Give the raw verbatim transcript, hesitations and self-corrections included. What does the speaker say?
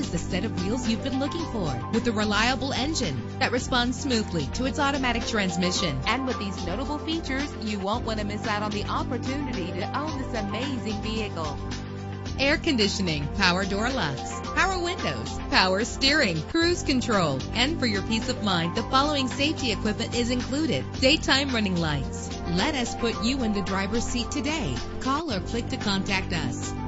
comes the set of wheels you've been looking for, with a reliable engine that responds smoothly to its automatic transmission. And with these notable features, you won't want to miss out on the opportunity to own this amazing vehicle. Air conditioning, power door locks, power windows, power steering, cruise control. And for your peace of mind, the following safety equipment is included: daytime running lights. Let us put you in the driver's seat today. Call or click to contact us.